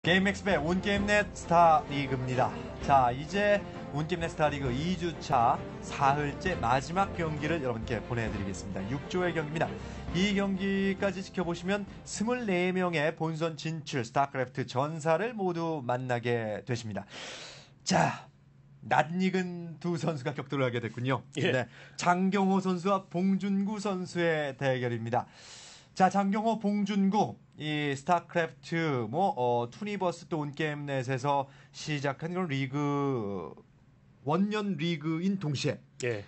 게임맥스의 온게임넷 스타리그입니다. 자, 이제 온게임넷 스타리그 2주차 사흘째 마지막 경기를 여러분께 보내드리겠습니다. 6조의 경기입니다. 이 경기까지 지켜보시면 24명의 본선 진출 스타크래프트 전사를 모두 만나게 되십니다. 자, 낯익은 두 선수가 격돌을 하게 됐군요. 예. 네, 장경호 선수와 봉준구 선수의 대결입니다. 자, 장경호, 봉준구, 이 스타크래프트, 투니버스 또 온게임넷에서 시작한 그런 리그, 원년 리그인 동시에, 예.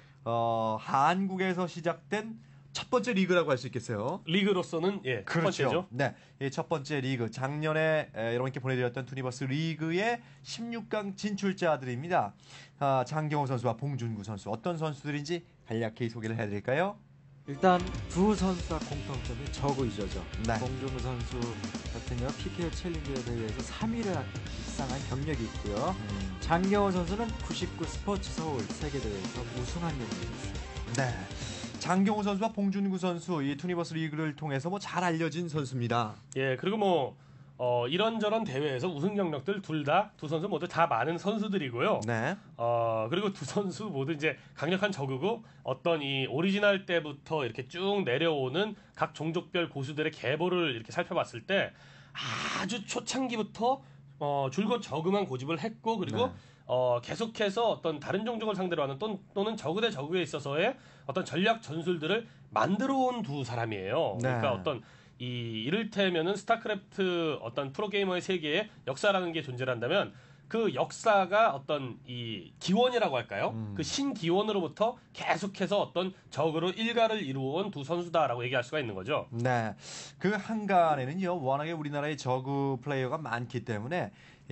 한국에서 시작된 첫 번째 리그라고 할 수 있겠어요. 리그로서는 첫 그렇죠. 번째죠. 네, 이 첫 번째 리그, 작년에 여러분께 보내드렸던 투니버스 리그의 16강 진출자들입니다. 장경호 선수와 봉준구 선수, 어떤 선수들인지 간략히 소개를 해드릴까요? 일단 두 선수와 공통점이 저그 유저죠. 네. 봉준구 선수 같은 경우 PKO 챌린저 대회에서 3위를 입상한 경력이 있고요. 장경호 선수는 99 스포츠 서울 세계대회에서 우승한 경력이 있습니다. 네. 장경호 선수와 봉준구 선수, 이 투니버스 리그를 통해서 잘 알려진 선수입니다. 예, 그리고 이런저런 대회에서 우승 경력들 두 선수 모두 다 많은 선수들이고요. 네. 그리고 두 선수 모두 이제 강력한 적이고 어떤 이 오리지널 때부터 이렇게 쭉 내려오는 각 종족별 고수들의 계보를 이렇게 살펴봤을 때 아주 초창기부터 줄곧 저그만 고집을 했고 그리고 네. 계속해서 어떤 다른 종족을 상대로 하는 또는 저그 대 저그에 있어서의 어떤 전략 전술들을 만들어 온 두 사람이에요. 네. 그러니까 어떤 이를테면은 스타크래프트 어떤 프로게이머의 세계에 역사라는 게 존재한다면 그 역사가 어떤 이 기원이라고 할까요? 그 신기원으로부터 계속해서 어떤 적으로 일가를 이루어온 두 선수다라고 얘기할 수가 있는 거죠. 네. 그 한간에는요, 워낙에 우리나라에 저그 플레이어가 많기 때문에,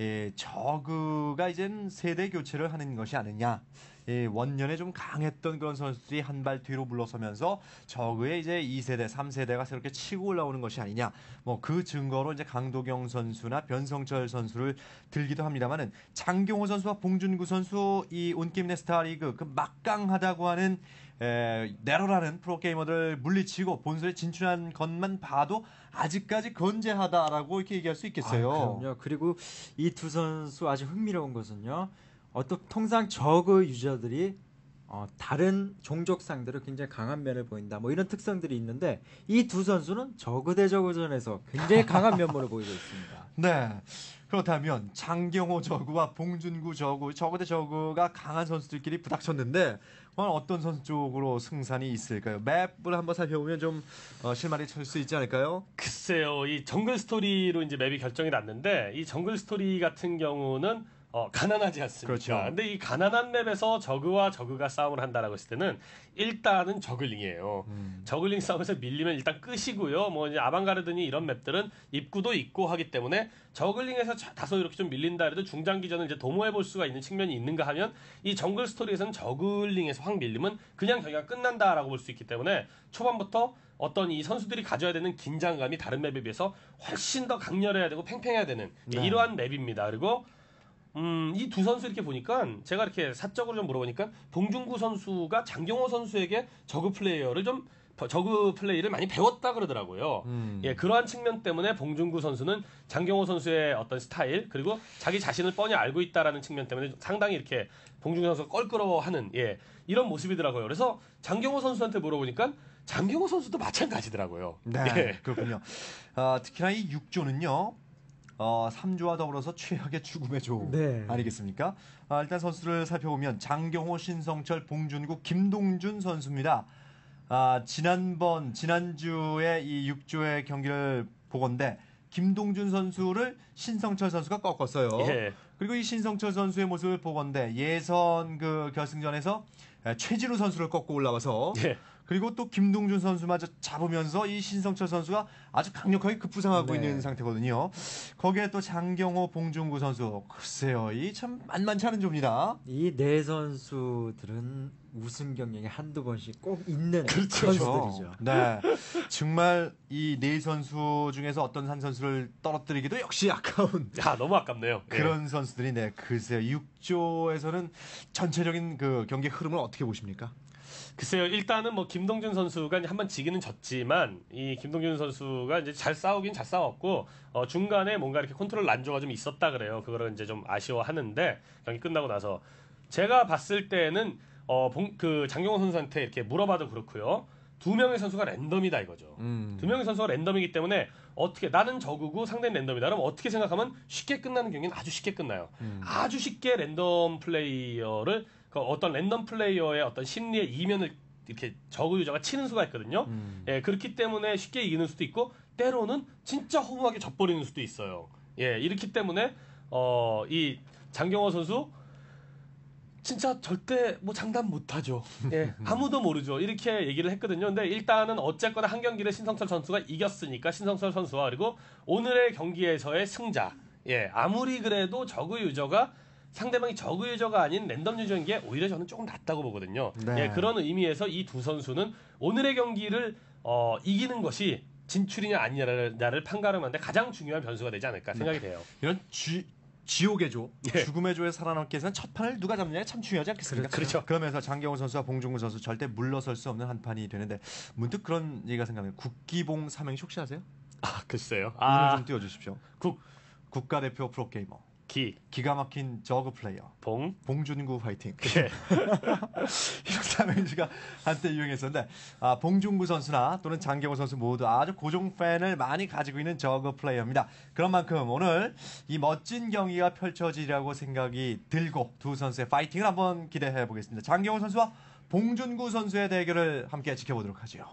저그가 이젠 세대 교체를 하는 것이 아니냐. 원년에 좀 강했던 그런 선수들이 한 발 뒤로 물러서면서 저그의 이제 2세대, 3세대가 새롭게 치고 올라오는 것이 아니냐. 그 증거로 이제 강도경 선수나 변성철 선수를 들기도 합니다만은 장경호 선수와 봉준구 선수 이 온게임넷 스타리그 그 막강하다고 하는 내로라는 프로게이머들 물리치고 본선에 진출한 것만 봐도 아직까지 건재하다라고 이렇게 얘기할 수 있겠어요. 그럼요. 그리고 이 두 선수 아주 흥미로운 것은요. 통상 저그 유저들이 다른 종족 상대로 굉장히 강한 면을 보인다. 이런 특성들이 있는데 이 두 선수는 저그 대 저그전에서 굉장히 강한 면모를 보이고 있습니다. 네. 그렇다면 장경호 저그와 봉준구 저그 대 저그가 강한 선수들끼리 부닥쳤는데 어떤 선수 쪽으로 승산이 있을까요? 맵을 한번 살펴보면 좀 실마리 칠 수 있지 않을까요? 글쎄요, 이 정글 스토리로 이제 맵이 결정이 났는데 이 정글 스토리 같은 경우는 가난하지 않습니까? 그렇죠. 근데 이 가난한 맵에서 저그와 저그가 싸움을 한다라고 했을 때는 일단은 저글링이에요. 저글링 싸움에서 밀리면 일단 끝이고요. 이제 아방가르드니 이런 맵들은 입구도 있고 하기 때문에 저글링에서 다소 이렇게 좀 밀린다 해도 중장기전을 이제 도모해 볼 수가 있는 측면이 있는가 하면 이 정글 스토리에서는 저글링에서 확 밀리면 그냥 경기가 끝난다라고 볼 수 있기 때문에 초반부터 어떤 이 선수들이 가져야 되는 긴장감이 다른 맵에 비해서 훨씬 더 강렬해야 되고 팽팽해야 되는 이러한 맵입니다. 그리고 이 두 선수 이렇게 보니까 제가 이렇게 사적으로 좀 물어보니까 봉준구 선수가 장경호 선수에게 저그 플레이를 많이 배웠다 그러더라고요. 예, 그러한 측면 때문에 봉준구 선수는 장경호 선수의 어떤 스타일 그리고 자기 자신을 뻔히 알고 있다라는 측면 때문에 상당히 이렇게 봉준구 선수가 껄끄러워하는 이런 모습이더라고요. 그래서 장경호 선수한테 물어보니까 장경호 선수도 마찬가지더라고요. 네, 예. 그렇군요. 특히나 이 6조는요. 3조와 더불어서 최악의 죽음의 조 네. 아니겠습니까? 일단 선수를 살펴보면 장경호, 신성철, 봉준구, 김동준 선수입니다. 지난주에 이 6조의 경기를 보건대 김동준 선수를 신성철 선수가 꺾었어요. 예. 그리고 이 신성철 선수의 모습을 보건대 예선 그 결승전에서 최진우 선수를 꺾고 올라와서 예. 그리고 또 김동준 선수마저 잡으면서 이 신성철 선수가 아주 강력하게 급부상하고 네. 있는 상태거든요. 거기에 또 장경호, 봉준구 선수. 글쎄요, 이 참 만만치 않은 조입니다. 이 네 선수들은 우승 경력이 한두 번씩 꼭 있는 그렇죠. 선수들이죠. 네. 정말 이 네 선수 중에서 어떤 한 선수를 떨어뜨리기도 역시 아까운 너무 아깝네요. 예. 그런 선수들이 글쎄요. 6조에서는 전체적인 그 경기 흐름을 어떻게 보십니까? 글쎄요, 일단은 뭐 김동준 선수가 한번 지기는 졌지만 이 김동준 선수가 이제 잘 싸우긴 잘 싸웠고 중간에 뭔가 이렇게 컨트롤 난조가 좀 있었다 그래요. 그거를 이제 좀 아쉬워하는데 경기 끝나고 나서 제가 봤을 때는 그 장경호 선수한테 이렇게 물어봐도 그렇고요. 두 명의 선수가 랜덤이다 이거죠. 두 명의 선수가 랜덤이기 때문에 어떻게 나는 저그고 상대는 랜덤이다. 그럼 어떻게 생각하면 쉽게 끝나는 경기는 아주 쉽게 끝나요. 아주 쉽게 랜덤 플레이어를 어떤 랜덤 플레이어의 어떤 심리의 이면을 이렇게 저그 유저가 치는 수가 있거든요. 예, 그렇기 때문에 쉽게 이기는 수도 있고 때로는 진짜 허무하게 져버리는 수도 있어요. 예, 이렇기 때문에 이 장경호 선수 진짜 절대 뭐 장담 못하죠. 예, 아무도 모르죠. 이렇게 얘기를 했거든요. 근데 일단은 어쨌거나 한 경기를 신성철 선수가 이겼으니까 신성철 선수와 그리고 오늘의 경기에서의 승자. 예, 아무리 그래도 저그 유저가 상대방이 저그 유저가 아닌 랜덤 유저인 게 오히려 저는 조금 낫다고 보거든요. 네. 예, 그런 의미에서 이 두 선수는 오늘의 경기를 이기는 것이 진출이냐 아니냐를 판가름하는데 가장 중요한 변수가 되지 않을까 생각이 돼요. 이런 지옥의 조, 예. 죽음의 조에 살아남기 위해서는 첫 판을 누가 잡느냐가 참 중요하지 않겠습니까? 그렇죠. 그러면서 장경호 선수와 봉중근 선수 절대 물러설 수 없는 한 판이 되는데 문득 그런 얘기가 생각나요. 국기봉 삼행시 혹시 아세요? 아, 글쎄요. 이름을 좀 띄워주십시오. 국, 국가대표 프로게이머, 기, 기가 막힌 저그 플레이어, 봉. 봉준구 화이팅. 예. 이런 삼행시가 한때 유행했었는데 봉준구 선수나 또는 장경호 선수 모두 아주 고정 팬을 많이 가지고 있는 저그 플레이어입니다. 그런 만큼 오늘 이 멋진 경기가 펼쳐지리라고 생각이 들고 두 선수의 파이팅을 한번 기대해 보겠습니다. 장경호 선수와 봉준구 선수의 대결을 함께 지켜보도록 하죠.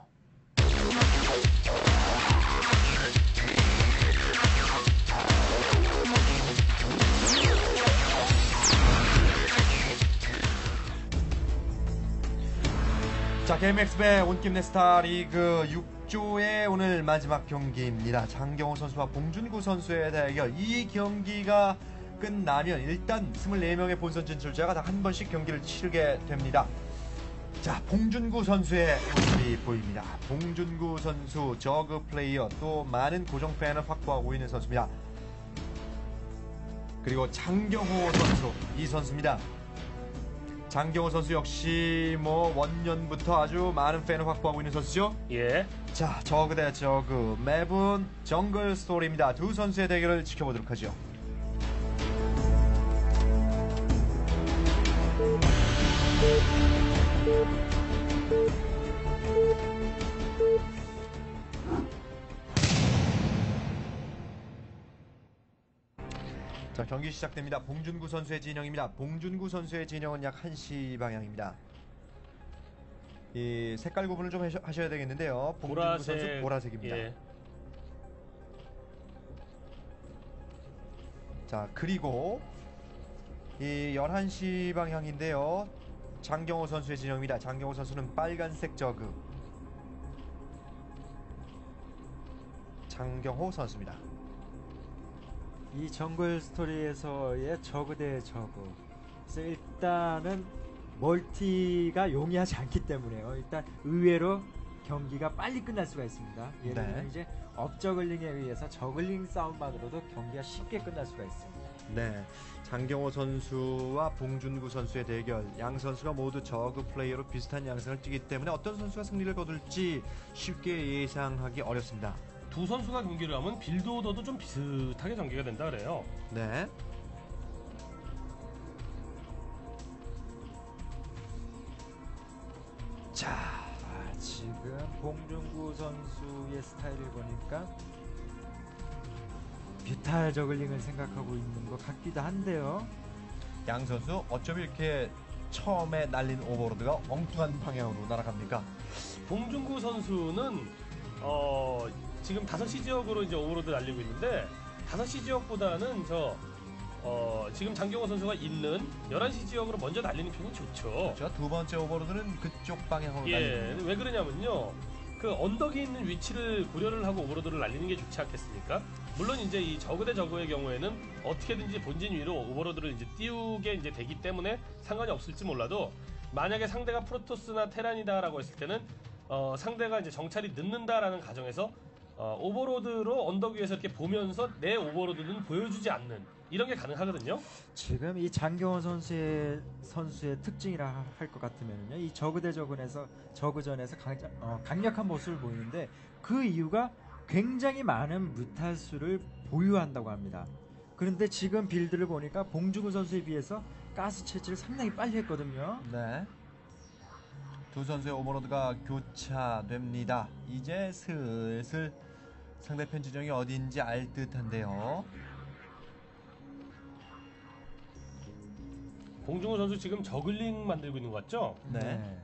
자, KMX배 온김 스타 리그 6조의 오늘 마지막 경기입니다. 장경호 선수와 봉준구 선수의 대결. 이 경기가 끝나면 일단 24명의 본선 진출자가 다 한 번씩 경기를 치르게 됩니다. 자, 봉준구 선수의 모습이 보입니다. 봉준구 선수 저그 플레이어, 또 많은 고정 팬을 확보하고 있는 선수입니다. 그리고 장경호 선수, 이 선수입니다. 장경호 선수 역시 뭐 원년부터 아주 많은 팬을 확보하고 있는 선수죠. 예. 자, 저그 대 저그, 맵은 정글 스토리입니다. 두 선수의 대결을 지켜보도록 하죠. 자, 경기 시작됩니다. 봉준구 선수의 진영입니다. 봉준구 선수의 진영은 약 1시 방향입니다. 이 색깔 구분을 좀 하셔야 되겠는데요. 봉준구 선수 보라색입니다. 예. 자, 그리고 이 11시 방향인데요. 장경호 선수의 진영입니다. 장경호 선수는 빨간색 저그. 장경호 선수입니다. 이 정글 스토리에서의 저그 대 저그. 그래서 일단은 멀티가 용이하지 않기 때문에요. 일단 의외로 경기가 빨리 끝날 수가 있습니다. 예를 들면 이제 업저글링에 의해서 저글링 싸움만으로도 경기가 쉽게 끝날 수가 있습니다. 네, 장경호 선수와 봉준구 선수의 대결. 양 선수가 모두 저그 플레이어로 비슷한 양상을 띠기 때문에 어떤 선수가 승리를 거둘지 쉽게 예상하기 어렵습니다. 두 선수가 경기를 하면 빌드 오더도 좀 비슷하게 전개가 된다 그래요. 네. 자, 지금 봉준구 선수의 스타일을 보니까 뮤탈 저글링을 생각하고 있는 것 같기도 한데요. 양 선수 어쩜 이렇게 처음에 날린 오버로드가 엉뚱한 방향으로 날아갑니까? 봉준구 선수는 지금 5시 지역으로 이제 오버로드 날리고 있는데 5시 지역보다는 지금 장경호 선수가 있는 11시 지역으로 먼저 날리는 편이 좋죠. 그렇죠. 두 번째 오버로드는 그쪽 방향으로 예, 날립니다. 왜 그러냐면요. 그 언덕에 있는 위치를 고려를 하고 오버로드를 날리는 게 좋지 않겠습니까? 물론 이제 이 저그 대 저그의 경우에는 어떻게든지 본진 위로 오버로드를 이제 띄우게 이제 되기 때문에 상관이 없을지 몰라도 만약에 상대가 프로토스나 테란이다라고 했을 때는 상대가 이제 정찰이 늦는다라는 가정에서 오버로드로 언덕 위에서 이렇게 보면서 내 오버로드는 보여주지 않는 이런 게 가능하거든요. 지금 이 장경원 선수의 특징이라 할 것 같으면요, 이 저그 대 저그전에서 강력한 모습을 보이는데 그 이유가 굉장히 많은 무탈수를 보유한다고 합니다. 그런데 지금 빌드를 보니까 봉주구 선수에 비해서 가스 채취를 상당히 빨리 했거든요. 네. 두 선수의 오버로드가 교차됩니다. 이제 슬슬 상대편 지정이 어딘지 알 듯한데요. 봉중호 선수 지금 저글링 만들고 있는 것 같죠? 네.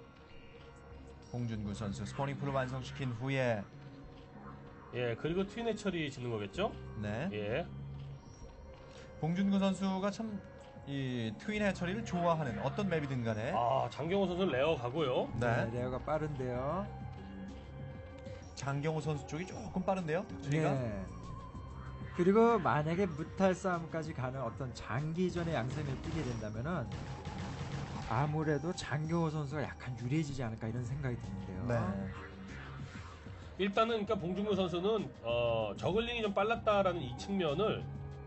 홍준구 선수 스포닝풀을 완성시킨 후에 예, 그리고 트윈 해처리 짓는 거겠죠? 네. 예. 봉준구 선수가 참 이 트윈 해처리를 좋아하는 어떤 맵이든 간에 아, 장경호 선수는 레어 가고요. 네, 네. 레어가 빠른데요. 장경호 선수 쪽이 조금 빠른데요. 저희가 네. 그리고 만약에 무탈 싸움까지 가는 어떤 장기전의 양상을 띄게 된다면은 아무래도 장경호 선수가 약간 유리해지지 않을까 이런 생각이 드는데요. 네. 일단은 그러니까 봉중호 선수는 저글링이 좀 빨랐다라는 이 측면을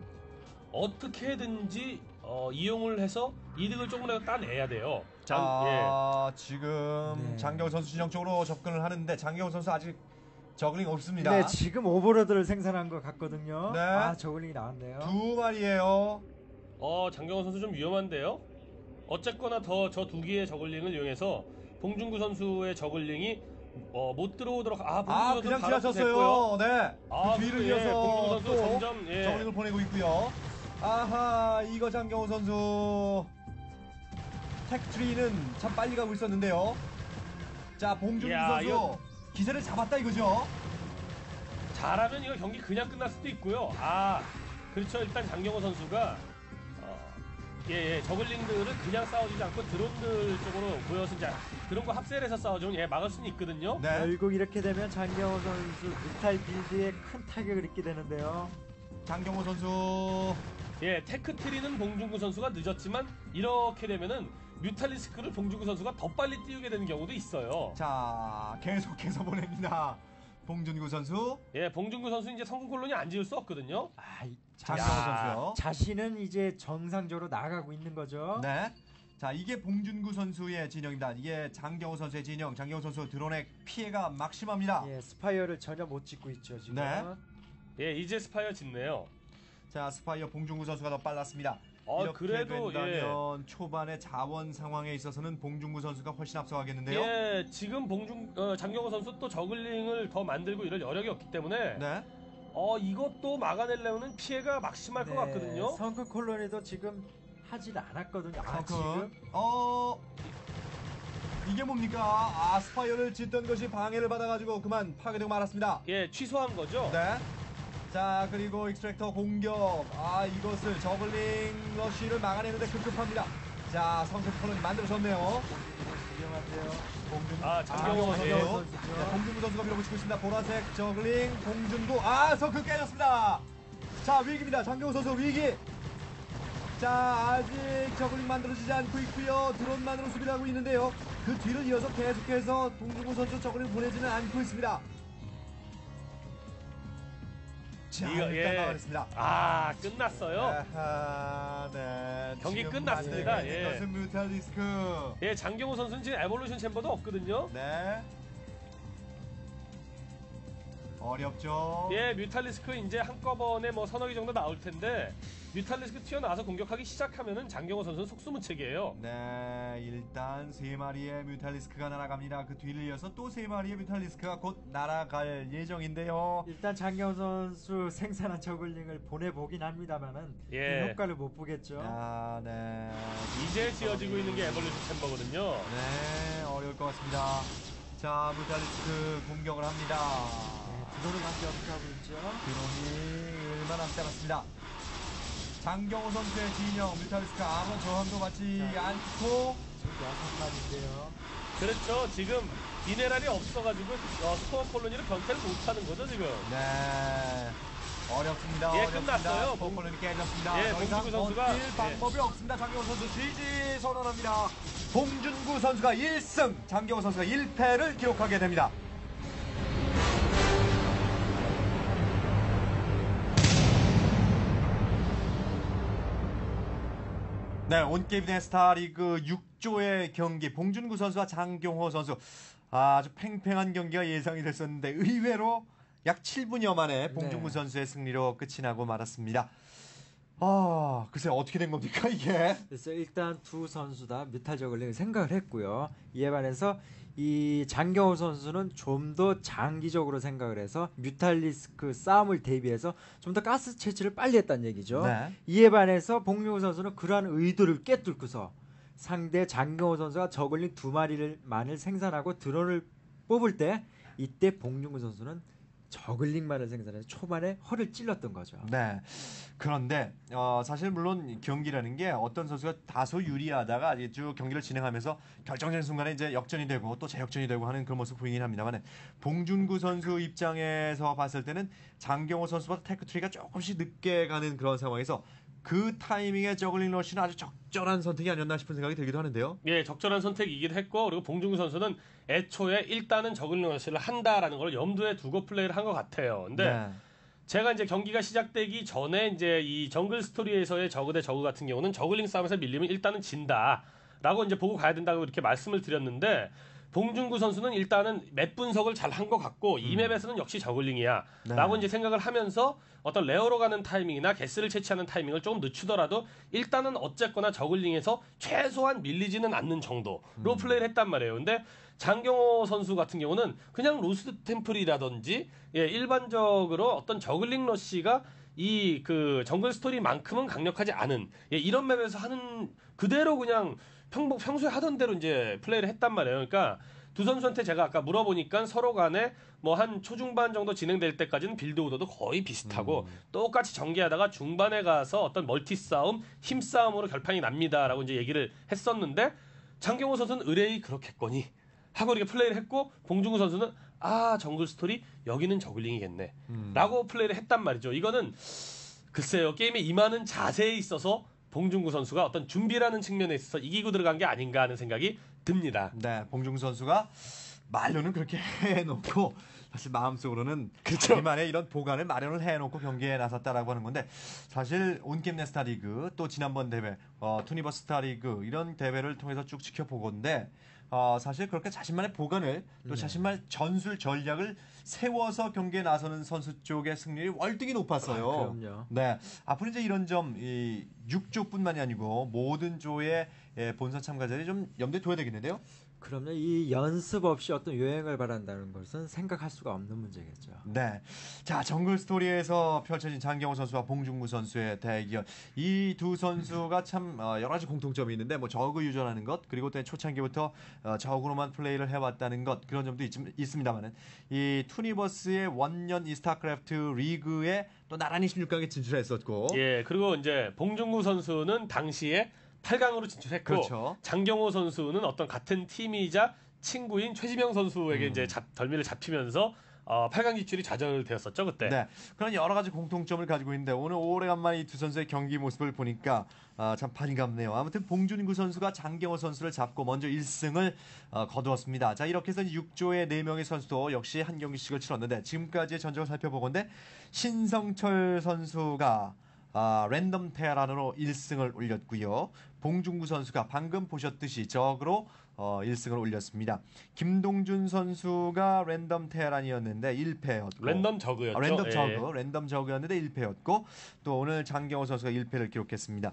어떻게든지 이용을 해서 이득을 조금이라도 따내야 돼요. 자, 지금 네. 장경호 선수 진영 쪽으로 접근을 하는데 장경호 선수 아직 저글링 없습니다. 네, 지금 오버로드를 생산한 것 같거든요. 네. 아, 저글링이 나왔네요. 두 마리예요. 장경호 선수 좀 위험한데요. 어쨌거나 더 저 두 개의 저글링을 이용해서 봉중구 선수의 저글링이 못 들어오도록 봉중구 그냥 선수 됐고요. 지나쳤어요. 네. 그 뒤를 이어서 봉중구 선수 또 점점 저글링을 보내고 있고요. 아하, 이거 장경호 선수 택트리는 참 빨리 가고 있었는데요. 자, 봉준구 이야, 선수 이거- 기세를 잡았다 이거죠. 잘하면 이거 경기 그냥 끝날 수도 있고요. 그렇죠. 일단 장경호 선수가 저글링들을 그냥 싸워주지 않고 드론들 쪽으로 보여서 이제 드론과 합세해서 싸워주면 막을 수는 있거든요. 네. 결국 이렇게 되면 장경호 선수 무탈 빌드에 큰 타격을 입게 되는데요. 장경호 선수 테크트리는 봉중구 선수가 늦었지만 이렇게 되면은 뮤탈리스크를 봉중구 선수가 더 빨리 띄우게 되는 경우도 있어요. 자, 계속해서 보냅니다. 봉준구 선수, 봉중구 선수 이제 성공 콜론이 안 지을 수 없거든요. 장경호 선수요. 자신은 이제 정상적으로 나가고 있는 거죠. 네. 자, 이게 봉준구 선수의 진영입니다. 이게 장경호 선수의 진영. 장경호 선수 드론의 피해가 막심합니다. 예, 스파이어를 전혀 못 찍고 있죠 지금. 네. 이제 스파이어 짓네요. 자, 스파이어 봉준구 선수가 더 빨랐습니다. 이렇게 그래도 된다면 초반의 자원 상황에 있어서는 봉준구 선수가 훨씬 앞서가겠는데요. 지금 장경호 선수 또 저글링을 더 만들고 이럴 여력이 없기 때문에 네. 이것도 막아내려면 피해가 막심할 것 같거든요. 성큰 콜로니도 지금 하질 않았거든요. 성큰. 지금 이게 뭡니까? 스파이어를 짓던 것이 방해를 받아가지고 그만 파괴되고 말았습니다. 취소한 거죠. 네. 자, 그리고 익스트랙터 공격. 이것을 저글링 러쉬를 막아내는데 급급합니다. 자, 성큰 콜론이 만들어졌네요. 위험한데요. 장경호 선수. 네, 봉준구 선수가 밀어붙이고 있습니다. 보라색 저글링 봉준구. 성큰 깨졌습니다. 자, 위기입니다. 장경호 선수 위기. 자, 아직 저글링 만들어지지 않고 있고요. 드론만으로 수비를 하고 있는데요. 그 뒤를 이어서 계속해서 봉준구 선수 저글링 보내지는 않고 있습니다. 자, 일단 막아냈습니다. 끝났어요. 네. 경기 지금 끝났습니다. 만들고 있는 것은 뮤탈리스크. 장경호 선수는 지금 에볼루션 챔버도 없거든요. 네. 어렵죠. 뮤탈리스크 이제 한꺼번에 서너 개 정도 나올 텐데 뮤탈리스크 튀어나와서 공격하기 시작하면은 장경호 선수는 속수무책이에요. 네, 일단 3마리의 뮤탈리스크가 날아갑니다. 그 뒤를 이어서 또 3마리의 뮤탈리스크가 곧 날아갈 예정인데요. 일단 장경호 선수 생산한 저글링을 보내보긴 합니다만은 그 효과를 못 보겠죠. 네. 이제 지어지고 있는 게 에볼루션 챔버거든요. 네, 어려울 것 같습니다. 자, 뮤탈리스크 공격을 합니다. 드론을 함께 어떻게 하고 있죠? 드론이 얼마 남지 않았습니다. 장경호 선수의 진영 뮤탈리스크 아무 저항도 받지 않고 지금 6마리인데요. 그렇죠. 지금 미네랄이 없어가지고 스포어 콜로니를 변태를 못하는 거죠 지금. 네, 어렵습니다. 끝났어요. 폴론이 깨졌습니다. 더 이상 봉준구 선수가 버틸 방법이 없습니다. 장경호 선수 GG 선언합니다. 봉준구 선수가 1승, 장경호 선수가 1패를 기록하게 됩니다. 네, 온게임의 스타리그 6조의 경기 봉준구 선수와 장경호 선수 아주 팽팽한 경기가 예상이 됐었는데 의외로 약 7분여 만에 봉준구 네. 선수의 승리로 끝이 나고 말았습니다. 글쎄 어떻게 된 겁니까 이게? 그래서 일단 두 선수 다 뮤탈 저글링을 생각을 했고요. 이에 반해서 이 장경호 선수는 좀 더 장기적으로 생각을 해서 뮤탈리스크 싸움을 대비해서 좀 더 가스 채취를 빨리 했다는 얘기죠. 네. 이에 반해서 봉준호 선수는 그러한 의도를 꿰뚫고서 상대 장경호 선수가 저글링 두 마리를만을 생산하고 드론을 뽑을 때 이때 봉준호 선수는 저글링만을 생산해서 초반에 허를 찔렀던 거죠. 네. 그런데 사실 물론 경기라는 게 어떤 선수가 다소 유리하다가 이제 쭉 경기를 진행하면서 결정적인 순간에 이제 역전이 되고 또 재역전이 되고 하는 그런 모습 보이긴 합니다만 봉준구 선수 입장에서 봤을 때는 장경호 선수보다 테크트리가 조금씩 늦게 가는 그런 상황에서 그 타이밍에 저글링 러쉬는 아주 적절한 선택이 아니었나 싶은 생각이 들기도 하는데요. 예, 적절한 선택이기도 했고 그리고 봉준구 선수는 애초에 일단은 저글링 러시를 한다라는 걸 염두에 두고 플레이를 한 것 같아요. 근데 네. 제가 이제 경기가 시작되기 전에 이제 이 정글 스토리에서의 저그 대 저그 같은 경우는 저글링 싸움에서 밀리면 일단은 진다라고 이제 보고 가야 된다고 이렇게 말씀을 드렸는데 봉준구 선수는 일단은 맵 분석을 잘 한 것 같고 이 맵에서는 역시 저글링이야 라고 네. 이제 생각을 하면서 어떤 레어로 가는 타이밍이나 게스를 채취하는 타이밍을 조금 늦추더라도 일단은 어쨌거나 저글링에서 최소한 밀리지는 않는 정도로 플레이를 했단 말이에요. 근데 장경호 선수 같은 경우는 그냥 로스트 템플이라든지 예, 일반적으로 어떤 저글링 러쉬가 이 그 정글 스토리만큼은 강력하지 않은 예, 이런 맵에서 하는 그대로 그냥 평소에 하던 대로 이제 플레이를 했단 말이에요. 그러니까 두 선수한테 제가 아까 물어보니까 서로 간에 뭐 한 초중반 정도 진행될 때까지는 빌드 오더도 거의 비슷하고 똑같이 전개하다가 중반에 가서 어떤 멀티 싸움, 힘 싸움으로 결판이 납니다라고 이제 얘기를 했었는데 장경호 선수는 의뢰이 그렇겠거니 하고 이렇게 플레이를 했고 봉준구 선수는 정글 스토리 여기는 저글링이겠네 라고 플레이를 했단 말이죠. 이거는 글쎄요 게임에 임하는 자세에 있어서 봉준구 선수가 어떤 준비라는 측면에 있어서 이기고 들어간 게 아닌가 하는 생각이 듭니다. 네, 봉준구 선수가 말로는 그렇게 해놓고 사실 마음속으로는 그렇죠. 자기만의 이런 보관을 마련을 해놓고 경기에 나섰다라고 하는 건데 사실 온게임 내 스타리그 또 지난번 대회 투니버스 스타리그 이런 대회를 통해서 쭉 지켜보건데 사실 그렇게 자신만의 보관을 또 자신만의 전술 전략을 세워서 경기에 나서는 선수 쪽의 승률이 월등히 높았어요. 그럼요. 네, 앞으로 이제 이런 점 이 6조뿐만이 아니고 모든 조의 본선 참가자들이 좀 염두에 둬야 되겠는데요. 그럼요. 이 연습 없이 어떤 요행을 바란다는 것은 생각할 수가 없는 문제겠죠. 네. 자, 정글 스토리에서 펼쳐진 장경호 선수와 봉준구 선수의 대결. 이 두 선수가 참 여러 가지 공통점이 있는데 뭐 저그 유저라는 것 그리고 또 초창기부터 저그로만 플레이를 해왔다는 것 그런 점도 있습니다만은 이 투니버스의 원년 이 스타크래프트 리그에 또 나란히 16강에 진출했었고. 예, 그리고 이제 봉준구 선수는 당시에 8강으로 진출했고 그렇죠. 장경호 선수는 어떤 같은 팀이자 친구인 최지명 선수에게 이제 덜미를 잡히면서 8강 진출이 좌절되었었죠 그때. 네, 그런 여러 가지 공통점을 가지고 있는데 오늘 오래간만에 이 두 선수의 경기 모습을 보니까 참 반갑네요. 아무튼 봉준구 선수가 장경호 선수를 잡고 먼저 1승을 거두었습니다. 자, 이렇게 해서 6조의 4명의 선수도 역시 한 경기씩을 치렀는데 지금까지의 전적을 살펴보건데 신성철 선수가 랜덤 테란으로 1승을 올렸고요. 봉준구 선수가 방금 보셨듯이 적으로 1승을 올렸습니다. 김동준 선수가 랜덤 테란이었는데 1패였고 랜덤 저그였죠. 랜덤 저그였는데 1패였고 또 오늘 장경호 선수가 1패를 기록했습니다.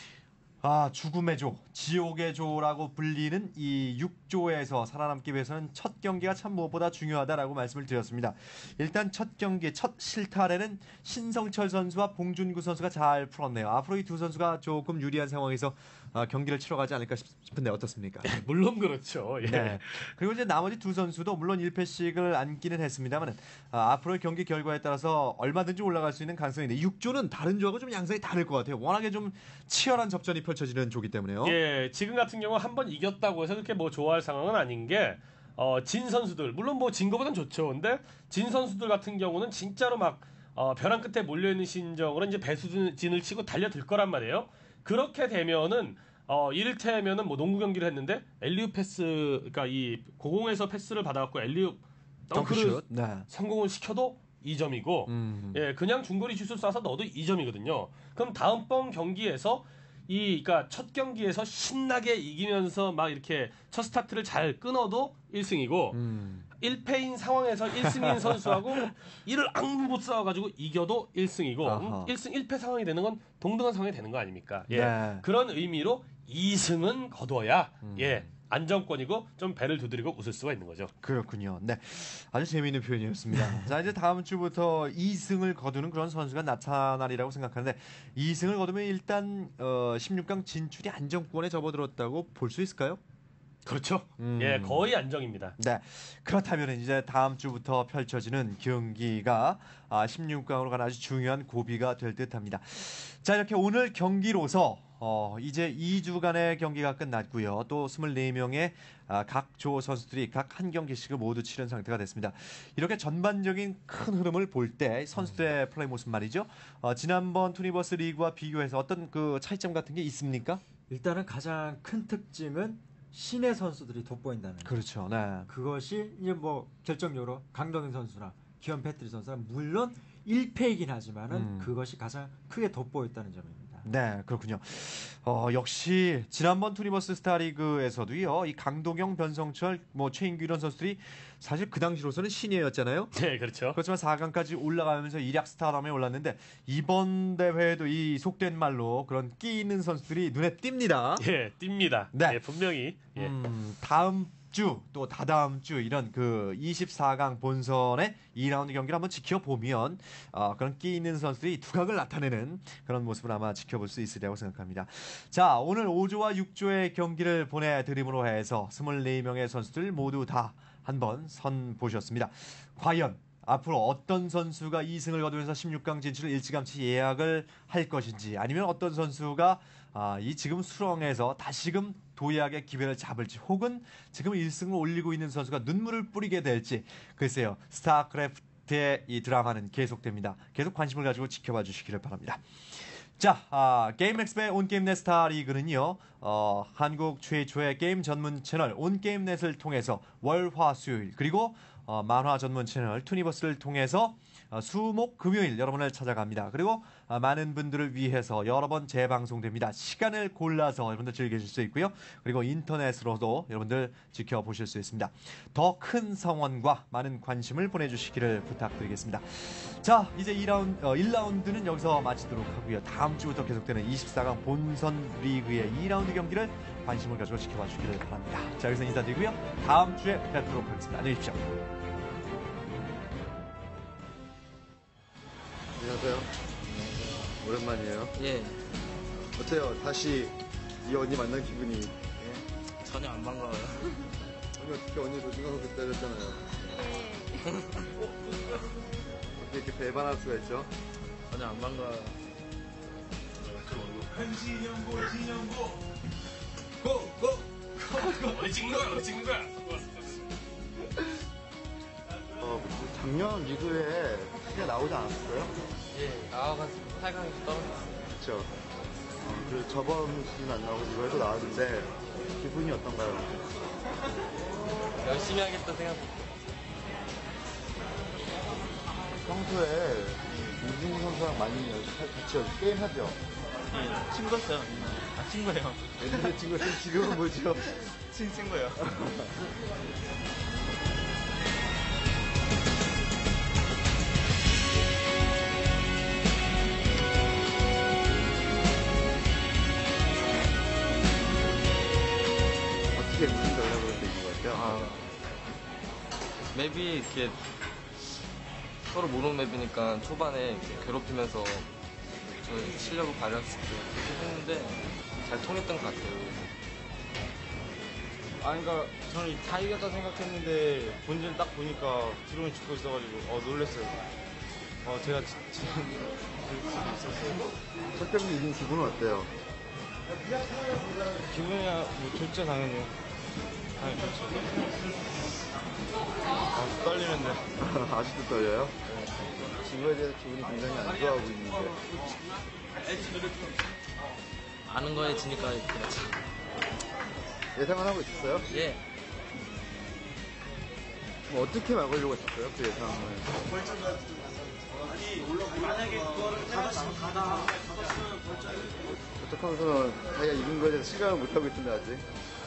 죽음의 조, 지옥의 조라고 불리는 이 6조에서 살아남기 위해서는 첫 경기가 참 무엇보다 중요하다라고 말씀을 드렸습니다. 일단 첫 경기, 첫 실타래는 신성철 선수와 봉준구 선수가 잘 풀었네요. 앞으로 이 두 선수가 조금 유리한 상황에서 경기를 치러가지 않을까 싶은데 어떻습니까? 물론 그렇죠. 예. 네. 그리고 이제 나머지 두 선수도 물론 1패씩을 안기는 했습니다만 앞으로의 경기 결과에 따라서 얼마든지 올라갈 수 있는 가능성이 있는데 6조는 다른 조하고 좀 양상이 다를 것 같아요. 워낙에 좀 치열한 접전이 펼쳐지는 조기 때문에요. 예, 지금 같은 경우 한 번 이겼다고 해서 그렇게 뭐 좋아할 상황은 아닌 게 진 선수들 물론 뭐 진 거보단 좋죠. 근데 진 선수들 같은 경우는 진짜로 막 벼랑 끝에 몰려 있는 심정으로 이제 배수진을 치고 달려들 거란 말이에요. 그렇게 되면은 이를테면은 뭐 농구 경기를 했는데 엘리웁 패스 그러니까 이 고공에서 패스를 받아갖고 엘리웁 덩크를 네. 성공을 시켜도 2점이고 예, 그냥 중거리 슛을 쏴서 넣어도 2점이거든요. 그럼 다음번 경기에서 그러니까 첫 경기에서 신나게 이기면서 막 이렇게 첫 스타트를 잘 끊어도 1승이고 1패인 상황에서 1승인 선수하고 이를 악무 못 싸워가지고 이겨도 1승이고 1승 1패 상황이 되는 건 동등한 상황이 되는 거 아닙니까? 예. 네. 그런 의미로 2승은 거둬야 예. 안정권이고 좀 배를 두드리고 웃을 수가 있는 거죠. 그렇군요. 네, 아주 재미있는 표현이었습니다. 자, 이제 다음 주부터 2승을 거두는 그런 선수가 나타나리라고 생각하는데 2승을 거두면 일단 16강 진출이 안정권에 접어들었다고 볼 수 있을까요? 그렇죠. 예, 거의 안정입니다. 네, 그렇다면 이제 다음 주부터 펼쳐지는 경기가 16강으로 가는 아주 중요한 고비가 될 듯합니다. 자, 이렇게 오늘 경기로서 이제 2주간의 경기가 끝났고요. 또 24명의 각 조 선수들이 각 한 경기씩을 모두 치른 상태가 됐습니다. 이렇게 전반적인 큰 흐름을 볼 때 선수들의 플레이 모습 말이죠. 지난번 투니버스 리그와 비교해서 어떤 그 차이점 같은 게 있습니까? 일단은 가장 큰 특징은 신의 선수들이 돋보인다는 거. 그렇죠. 네. 그것이 이제 뭐 결정적으로 강동현 선수나 기현 패트리 선수는 물론 1패이긴 하지만은 그것이 가장 크게 돋보였다는 점입니다. 네, 그렇군요. 역시 지난번 투니버스 스타리그에서도요. 이 강동영, 변성철, 뭐 최인규 이런 선수들이 사실 그 당시로서는 신예였잖아요. 네, 그렇죠. 그렇지만 4강까지 올라가면서 일약 스타덤에 올랐는데 이번 대회에도 이 속된 말로 그런 끼 있는 선수들이 눈에 띕니다. 예, 띕니다. 네. 예, 분명히. 예. 다음 주 또 다다음 주 이런 그 24강 본선의 2라운드 경기를 한번 지켜보면 그런 끼 있는 선수들이 두각을 나타내는 그런 모습을 아마 지켜볼 수 있으리라고 생각합니다. 자, 오늘 5조와 6조의 경기를 보내드림으로 해서 24명의 선수들 모두 다 한번 선보셨습니다. 과연 앞으로 어떤 선수가 2승을 거두면서 16강 진출을 일찌감치 예약을 할 것인지 아니면 어떤 선수가 이 지금 수렁에서 다시금 도약의 기회를 잡을지 혹은 지금 1승을 올리고 있는 선수가 눈물을 뿌리게 될지 글쎄요. 스타크래프트의 이 드라마는 계속됩니다. 계속 관심을 가지고 지켜봐 주시기를 바랍니다. 자, 게임엑스의 온게임넷 스타리그는요, 한국 최초의 게임 전문 채널 온게임넷을 통해서 월, 화, 수요일 그리고 만화 전문 채널 투니버스를 통해서 수목 금요일 여러분을 찾아갑니다. 그리고 많은 분들을 위해서 여러 번 재방송됩니다. 시간을 골라서 여러분들 즐기실 수 있고요. 그리고 인터넷으로도 여러분들 지켜보실 수 있습니다. 더 큰 성원과 많은 관심을 보내주시기를 부탁드리겠습니다. 자, 이제 1라운드는 여기서 마치도록 하고요. 다음 주부터 계속되는 24강 본선 리그의 2라운드 경기를 관심을 가지고 지켜봐 주시기를 바랍니다. 자, 여기서 인사드리고요. 다음 주에 뵙도록 하겠습니다. 안녕히 계십시오. 안녕하세요. 오랜만이에요. 예, 어때요? 다시 이 언니 만난 기분이. 전혀 안 반가워요. 아니 어떻게 언니 조심하고 때렸잖아요. 어떻게 이렇게 배반할 수가 있죠? 전혀 안 반가워요. 어디 찍는 거야? 어디 찍는 거야? 작년 리그에 크게 나오지 않았어요? 예, 나와가지고 8강에서 떨어졌어요. 그렇죠. 그리고 저번 시즌 안 나오고 이번에도 나왔는데 기분이 어떤가요? 열심히 하겠다 생각했어요. 평소에 이진구 선수랑 많이 같이 게임 하죠? 예, 친구였어요. 아, 친구예요. 옛날에 친구 지금은 뭐죠? 친구예요. 어떻게 무슨 전략으로 되는 것 같아요? 맵이 이렇게 서로 모르는 맵이니까 초반에 이렇게 괴롭히면서 저희 실력을 발휘할 수 있게 그렇게 했는데 잘 통했던 것 같아요. 그러니까 저는 다 이겼다 생각했는데 본질 딱 보니까 드론이 죽고 있어가지고 놀랬어요. 제가 첫 경기 이긴 기분은 어때요? 기분이야 뭐 좋죠 당연히. 당연히 좋죠. 떨리는데. 아직도 떨려요? 지구에 대해서 기분이 굉장히 안 좋아 보이는데. 아는 거에 지니까 그렇죠. 예상은 하고 있었어요? 예. 뭐 어떻게 막으려고 했었어요? 그 예상을. 저쪽 선수는 자기가 이긴 거에 대해서 실감을 못하고 있던데 아직.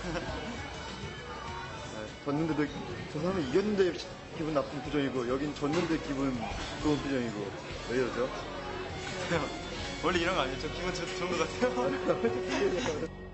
졌는데도 저 사람은 이겼는데 기분 나쁜 표정이고 여긴 졌는데 기분 좋은 표정이고 왜 이러죠? 원래 이런 거 아니에요? 저 기분 좋은 것 같아요.